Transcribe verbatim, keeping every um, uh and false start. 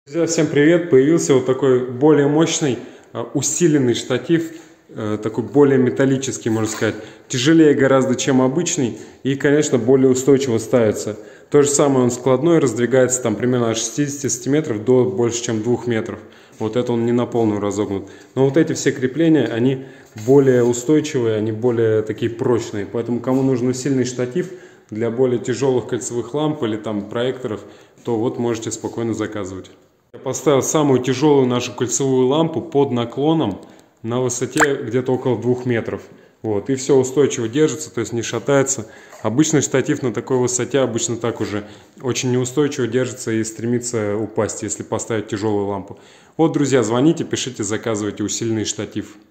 Друзья, всем привет! Появился вот такой более мощный, усиленный штатив, такой более металлический, можно сказать. Тяжелее гораздо, чем обычный, и, конечно, более устойчиво ставится. То же самое, он складной, раздвигается там примерно от шестидесяти сантиметров до больше, чем двух метров. Вот это он не на полную разогнут. Но вот эти все крепления, они более устойчивые, они более такие прочные. Поэтому, кому нужен усиленный штатив для более тяжелых кольцевых ламп или там проекторов, то вот можете спокойно заказывать. Я поставил самую тяжелую нашу кольцевую лампу под наклоном на высоте где-то около двух метров. Вот, и все устойчиво держится, то есть не шатается. Обычный штатив на такой высоте обычно так уже очень неустойчиво держится и стремится упасть, если поставить тяжелую лампу. Вот, друзья, звоните, пишите, заказывайте усиленный штатив.